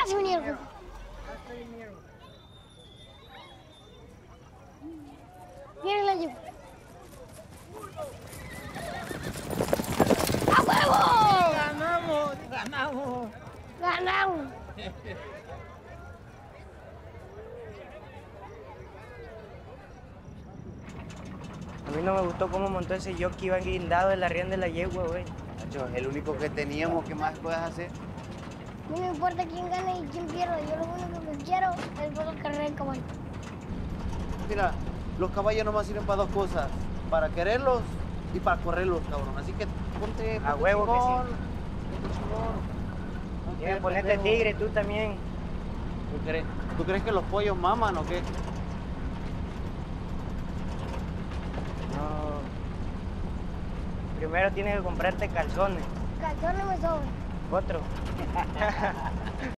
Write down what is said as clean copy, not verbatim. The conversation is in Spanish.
se vinieron. Miren la yuca. ¡A huevo! ¡Ganamos! ¡Ganamos! ¡Ganamos! A mí no me gustó cómo montó ese jockey, iba guindado de la rienda de la yegua, güey. Nacho, el único que teníamos, ¿qué más puedes hacer? A mí me importa quién gana y quién pierda. Yo lo único que quiero es ver la carrera del caballo. Mira, los caballos nomás sirven para dos cosas. Para quererlos y para correrlos, cabrón. Así que ponte A huevo que sí. chingón, ponte chingón. Ponte Tienes que ponerte pendejo. tigre tú también. ¿Tú crees que los pollos maman o qué? No. Primero tienes que comprarte calzones. Calzones me sobran. Otro.